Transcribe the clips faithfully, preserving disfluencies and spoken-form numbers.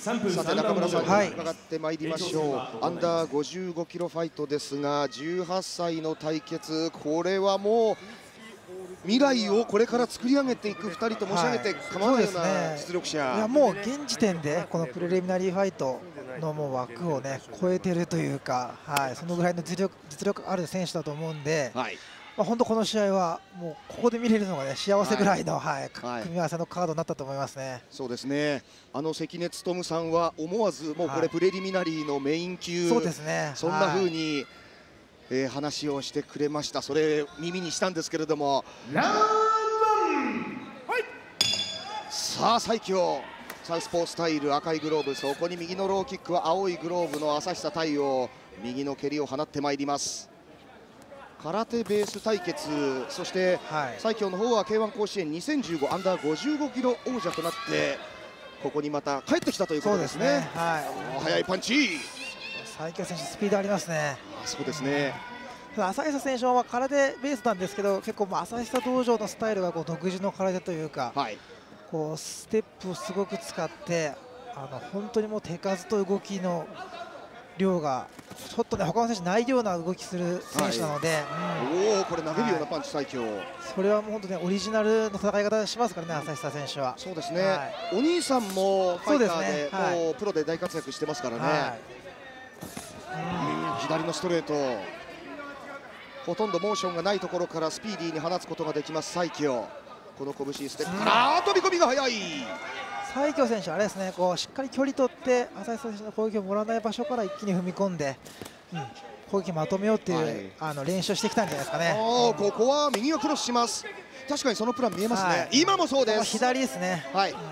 さて中村さんに伺ってまいりましょう、はい、アンダーごじゅうごキロファイトですがじゅうはっさいの対決、これはもう未来をこれから作り上げていくふたりと申し上げて構わないような実力者、はい、 いやもう現時点でこのプレリミナリーファイトのもう枠をね超えてるというか、はい、そのぐらいの実力実力ある選手だと思うんで、はい、まあ本当この試合はもうここで見れるのがね幸せぐらいの、はいはい、組み合わせのカードになったと思いますね。そうですね。 あの関根勤さんは思わずもうこれプレリミナリーのメイン級、はい、 そうですね。 そんな風に、はいえー、話をしてくれました。それ耳にしたんですけれども、ラウンドワン、はい、さあ最強サウスポースタイル赤いグローブ、そこに右のローキックは青いグローブの朝久太陽、右の蹴りを放ってまいります。空手ベース対決、そして、はい、最強の方は ケーワン 甲子園にせんじゅうごアンダーごじゅうごキロ王者となってここにまた帰ってきたということですね。そうですね、はい、速いパンチ、 最強選手スピードありますね。 そうですね。 朝久選手は空手ベースなんですけど、結構朝久道場のスタイルがこう独自の空手というか、はい、こうステップをすごく使ってあの本当にもう手数と動きの量がちょっとね他の選手ないような動きする選手なので、 はい、うん、おおこれ投げるようなパンチ最強、はい、 それはもう本当ねオリジナルの戦い方しますからね、朝久選手は。 そうですね、はい、お兄さんもファイターで、ねはい、もうプロで大活躍してますからね、はい、うん、左のストレート、ほとんどモーションがないところからスピーディーに放つことができます最強。この拳ステップから、うん、飛び込みが速い。 西京選手はあれですね、こうしっかり距離取って朝日選手の攻撃をもらわない場所から一気に踏み込んで、うん、攻撃まとめようっていう、はい、あの練習をしてきたんじゃないですかね。 おここは右をクロスします。確かにそのプラン見えますね、はい、今もそうです。 左ですね、 はい、うん、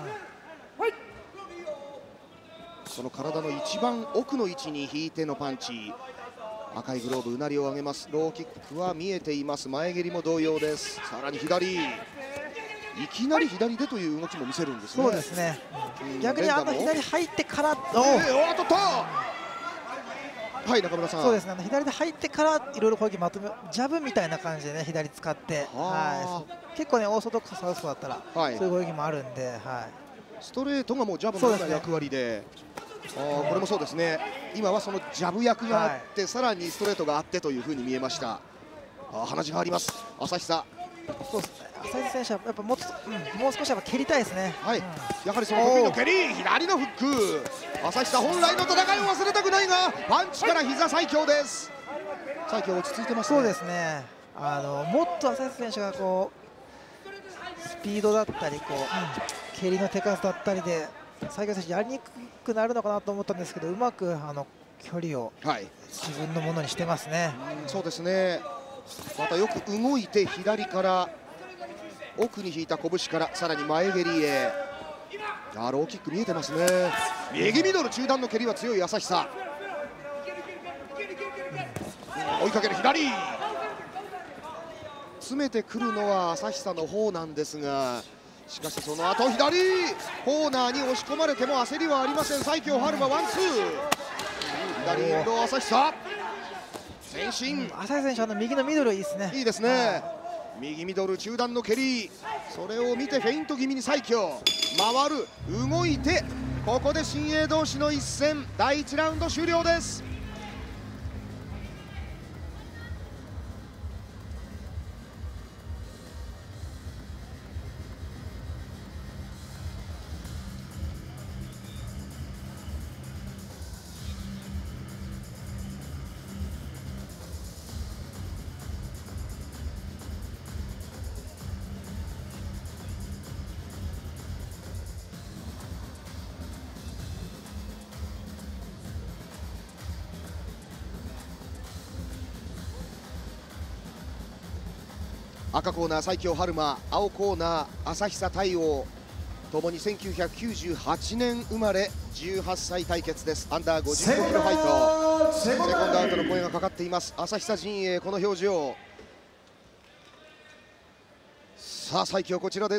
その体の一番奥の位置に引いてのパンチ、赤いグローブうなりを上げます。ローキックは見えています。前蹴りも同様です。さらに左、いきなり左でという動きも見せるんですね。 そうですね、うん、逆にあの左入ってから、えー、おっとっと、はい、中村さん、 そうですね、左で入ってからいろいろ攻撃まとめ、ジャブみたいな感じでね左使って、はい、結構ねオーソドックスサウスポーだったら、はい、そういう攻撃もあるんで、はい、 ストレートがもうジャブのような役割で、あこれもそうですね、今はそのジャブ役があって、はい、さらにストレートがあってというふうに見えました。あ鼻血があります朝久。 そうですね、朝日選手はやっぱもう、うん、もう少しやっぱ蹴りたいですね。 はい、うん、やはりその得意の蹴り、左のフック、朝久本来の戦いを忘れたくないがパンチから膝最強です。最強落ち着いてますね。 そうですね、あのもっと朝日選手がこうスピードだったりこう、うん、蹴りの手数だったりで最強選手やりにくくなるのかなと思ったんですけど、うまくあの距離を自分のものにしてますね。 はい、うん、そうですね、またよく動いて左から奥に引いた拳からさらに前蹴りへ、あローキック見えてますね。右ミドル中段の蹴りは強い朝久、うん、追いかける左、詰めてくるのは朝久の方なんですが、しかしその後左コーナーに押し込まれても焦りはありません。西京春馬ワンツー、左エンド朝久前進、 朝日選手あの右のミドルいいですね。 いいですね。右ミドル中段の蹴り、それを見てフェイント気味に西京回る、動いて、ここで新鋭同士の一戦、だいいちラウンド終了です。赤コーナー西京春馬、青コーナー朝久太陽、ともにせんきゅうひゃくきゅうじゅうはちねん生まれじゅうはっさい対決です。アンダーごじゅうごキロファイト、セコンドアウトの声がかかっています。朝久陣営この表情、さあ西京こちらです。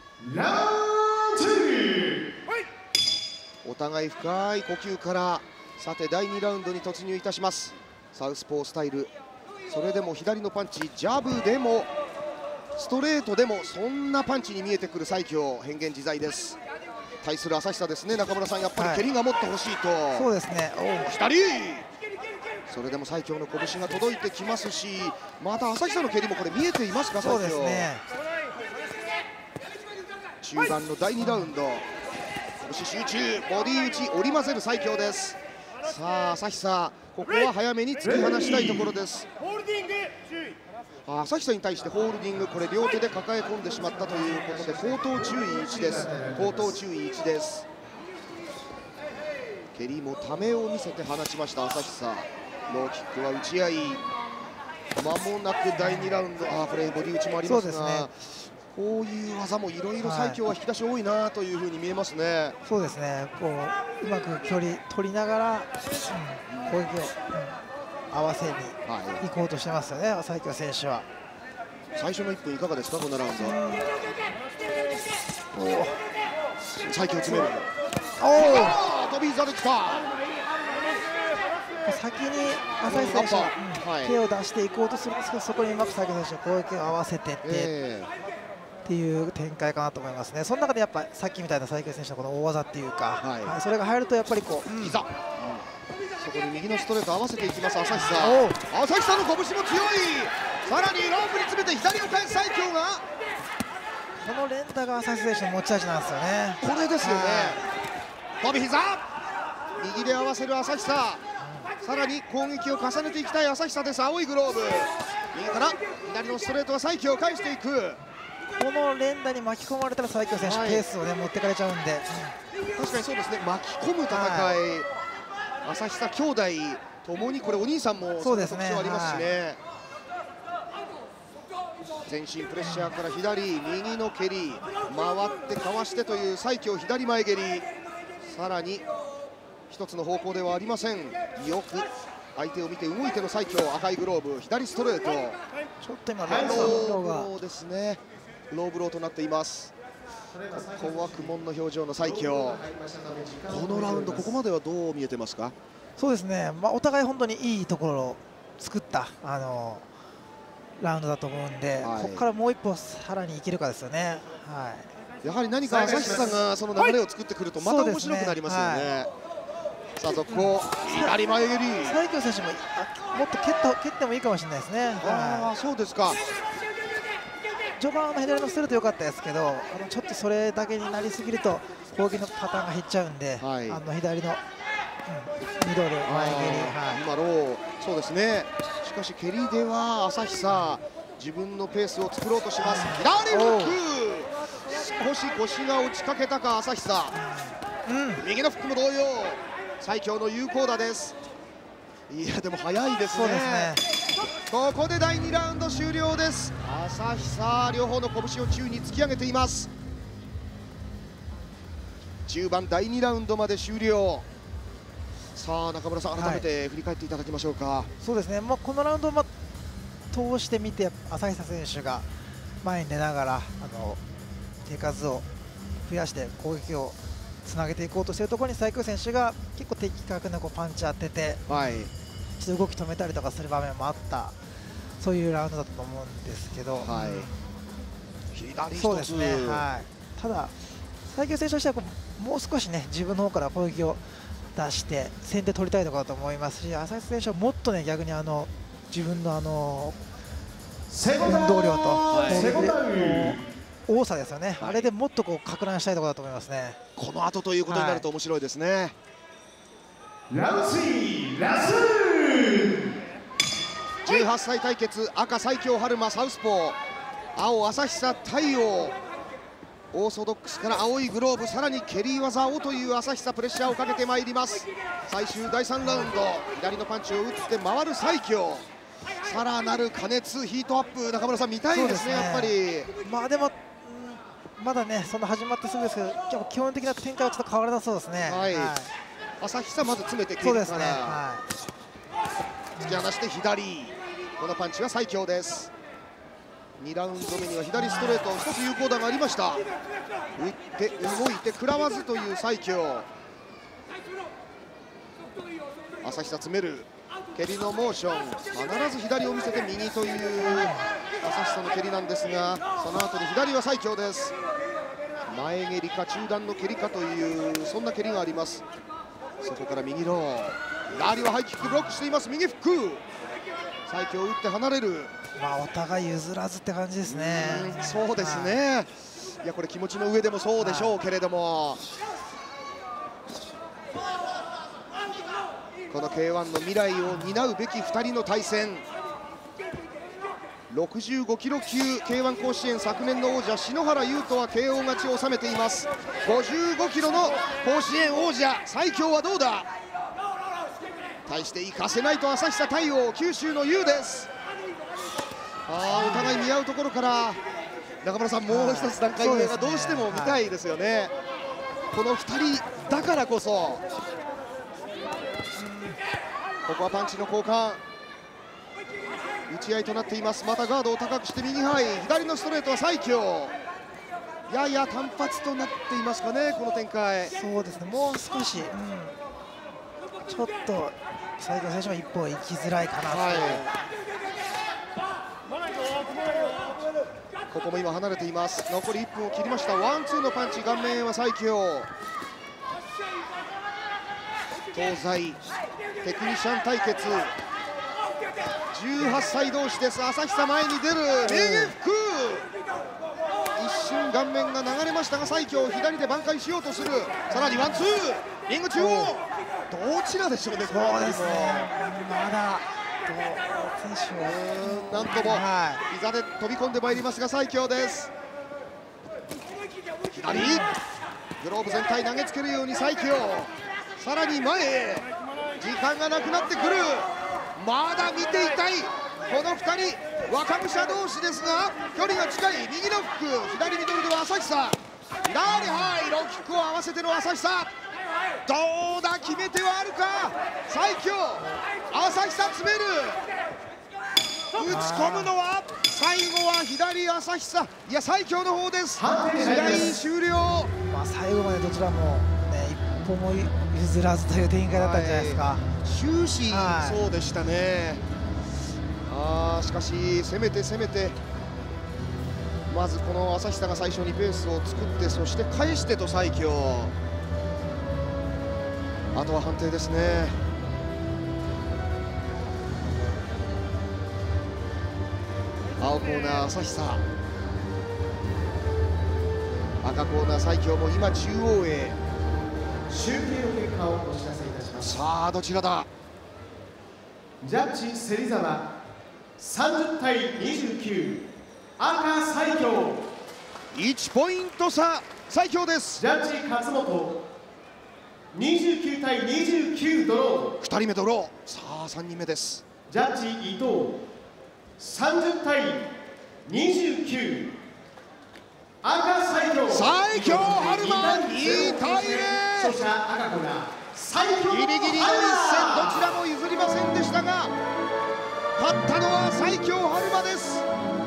お互い深い呼吸から、さてだいにラウンドに突入いたします。サウスポースタイル、それでも左のパンチ、ジャブでもストレートでもそんなパンチに見えてくる西京、変幻自在です。 対する朝久ですね、中村さん、やっぱり蹴りがもっと欲しいと、はい、 そうですね、 お左、それでも最強の拳が届いてきますし、また朝久の蹴りもこれ見えていますか、 そうですね。 中盤のだいにラウンド、拳集中、ボディ打ち、織り交ぜる最強です。さあ朝久、ここは早めに突き放したいところです。朝久に対してホールディング、これ両手で抱え込んでしまったということで口頭注意いちです。口頭注意いちです。蹴りもためを見せて放ちました朝久。ローキックは打ち合い、まもなくだいにラウンド、あこれボディ打ちもありますが、こういう技もいろいろ最強は引き出し多いなというふうに見えますね。 そうですね、こううまく距離取りながら、うん、攻撃を、うん、合わせに行こうとしてますよね、はい、最強選手は。 最初のいっぷんいかがですか、このラウンド。お最強詰める。おお飛び膝できた。 先に朝日選手は、うん、手を出していこうとするんですけど、そこにうまく最強選手が攻撃を合わせてって、えーっていう展開かなと思いますね。その中でやっぱさっきみたいな最強選手のこの大技っていうか、はいはい、それが入るとやっぱりこう、うん、膝、うん、 そこに右のストレート合わせていきます朝久。朝久の拳も強い。さらにロープに詰めて左を返す最強が、 この連打が朝日選手の持ち味なんですよね。 これですよね。飛び膝、右で合わせる朝久、うん、さらに攻撃を重ねていきたい朝久です。青いグローブ、右から左のストレートは最強を返していく。 この連打に巻き込まれたら最強選手、はい、ペースを、ね、持ってかれちゃうんで、 うん、確かにそうですね、巻き込む戦い、はい、朝久兄弟ともにこれお兄さんもその特徴ありますしね。全身プレッシャーから左、右の蹴り、回ってかわしてという最強左前蹴り、さらに一つの方向ではありません。よく相手を見て動いての最強、赤いグローブ、左ストレート、 ちょっと今ローブローですね、ローブローとなっています。ここは苦悶の表情の最強。このラウンド、ここまではどう見えてますか。 そうですね、まあ、お互い本当にいいところを作ったあのラウンドだと思うんで、はい、ここからもう一歩さらにいけるかですよね。はい、 やはり何か朝日さんがその流れを作ってくるとまた面白くなりますよね。はい、さあ続行、左前蹴り、 最強選手ももっと蹴った蹴ってもいいかもしれないですね。 ああ、そうですか。 序盤の左のストレート良かったですけど、あのちょっとそれだけになりすぎると攻撃のパターンが減っちゃうんで、はい、あの左の、うん、ミドル前蹴り、はい、 今ロー、そうですね。しかし蹴りでは朝久自分のペースを作ろうとします。左フック、少し腰が落ちかけたか朝久、うん、右のフックも同様、最強の有効打です。いやでも早いですね。そうですね。ここでだいにラウンド終了です。朝久両方の拳を宙に突き上げています。中盤だいにラウンドまで終了。さあ中村さん、改めて振り返っていただきましょうか。はい、 そうですね、まあ、このラウンド、ま、通してみて朝久選手が前に出ながらあの手数を増やして攻撃をつなげていこうとしているところに最強選手が結構的確なこうパンチ当てて、はい、一度動き止めたりとかする場面もあった、そういうラウンドだったと思うんですけど、はい、 左一つ、 そうですね、はい、ただ最強選手としてはこうもう少しね自分の方から攻撃を出して先手取りたいところだと思いますし、朝日選手はもっとね逆にあの自分のあの運動量と多さですよね、はい、あれでもっとこうか乱したいところだと思いますね。 この後ということになると面白いですね。 ラウンドスリーラスじゅうはっさい対決、赤最強春馬サウスポー、青朝久太陽、オーソドックスから青いグローブ、さらに蹴り技をという朝久、プレッシャーをかけてまいります。最終だいさんラウンド、左のパンチを打って回る最強、さらなる加熱ヒートアップ、中村さん見たいですね、やっぱり。 まあでもまだねその始まってすぐですけど、基本的な展開はちょっと変わらなそうですね。はい、はい、 朝久まず詰めてくるから、ね、はい、突き放して左、このパンチは最強です。にラウンド目には左ストレート一つ有効打がありました。打って動いて食らわずという最強。朝久詰める蹴りのモーション、必ず左を見せて右という朝久の蹴りなんですが、その後に左は最強です。 前蹴りか中段の蹴りかというそんな蹴りがあります。そこから右ロー、ラリはハイキックブロックしています。右フック、最強打って離れる。 まあお互い譲らずって感じですね。 そうですね、はい、いやこれ気持ちの上でもそうでしょうけれども、はい、この ケーワン の未来を担うべきふたりの対戦。ろくじゅうごキロ級 ケーワン 甲子園昨年の王者篠原優斗は ケーオー 勝ちを収めています。ごじゅうごキロの甲子園王者最強はどうだ。対して行かせないと朝久太陽、九州の優です。あーお互い見合うところから中村さん、もう一つ段階上がどうしても見たいですよね。このふたりだからこそ。ここはパンチの交換、打ち合いとなっています。またガードを高くして右ハイ、左のストレートは最強。やや単発となっていますかね、この展開。 そうですね、もう少し、うん、ちょっと最強選手は一歩行きづらいかなと、はい、 ここも今離れています。残りいっぷんを切りました。ワンツーのパンチ、顔面は最強。東西テクニシャン対決、じゅうはっさい同士です。朝久前に出る右フック、一瞬顔面が流れましたが最強左で挽回しようとする。さらにワンツー、リング中央、どちらでしょうね。 そうですね、まだ選手はなんとも膝で飛び込んでまいりますが最強です。左グローブ全体投げつけるように最強、さらに前へ、時間がなくなってくる。まだ見ていたいこのふたり、若武者同士ですが距離が近い。右のフック、左ミドルでは朝久、左ハイローキックを合わせての朝久、どうだ、決め手はあるか。最強朝久詰める、打ち込むのは最後は左朝久、いや最強の方です。試合終了。 まあ最後までどちらも、ね、一歩も譲らずという展開だったんじゃないですか。はい、 終始そうでしたね。あしかし攻めて攻めて、まずこの朝久が最初にペースを作って、そして返してと最強、あとは判定ですね。青コーナー朝久、赤コーナー最強も今中央へ。 集計の結果をお知らせいたします。 さあどちらだ。 ジャッジ芹沢さんじゅうたいにじゅうきゅう、赤最強。 いちポイント差、最強です。 ジャッジ勝本にじゅうきゅうたいにじゅうきゅうドロー。 ふたりめドロー。さあさんにんめです。 ジャッジ伊藤さんじゅうたいにじゅうきゅう、赤最強。 最強春馬にたいゼロ。 勝者赤コーナー最強。 ギリギリの一戦、どちらも譲りませんでしたが勝ったのは最強春馬です。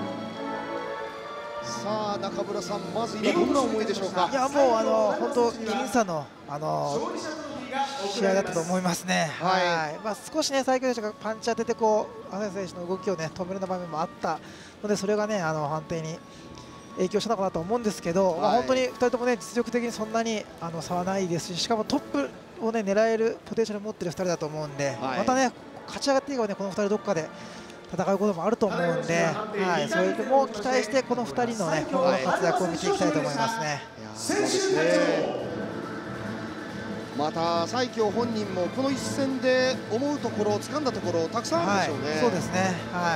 さあ中村さん、まず今どんな思いでしょうか。 いやもうあの本当僅差のあの試合だったと思いますね。はい、はい、まあ少しね最強選手がパンチ当ててこう朝日選手の動きをね止める場面もあったので、それがねあの判定に影響したのかなと思うんですけど、はい、まあ本当にふたりともね実力的にそんなにあの差はないですし、しかもトップをね狙えるポテンシャルを持っているふたりだと思うんで、はい、またね勝ち上がっていけばねこのふたりどっかで戦うこともあると思うんで、はい、それでも期待してこのふたりのね今後の活躍を見ていきたいと思いますね。 そうですね。また西京本人もこの一戦で思うところ、掴んだところたくさんあるでしょうね。 はい、そうですね。はい。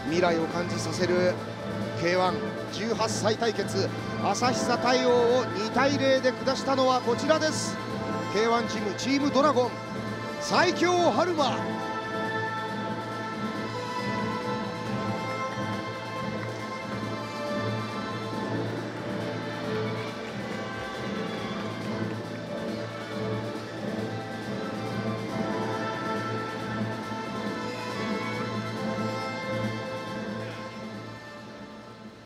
未来を感じさせる ケーワンじゅうはっさい対決、朝久太陽をにたいゼロで下したのはこちらです。ケーワン ジムチームドラゴン最強春馬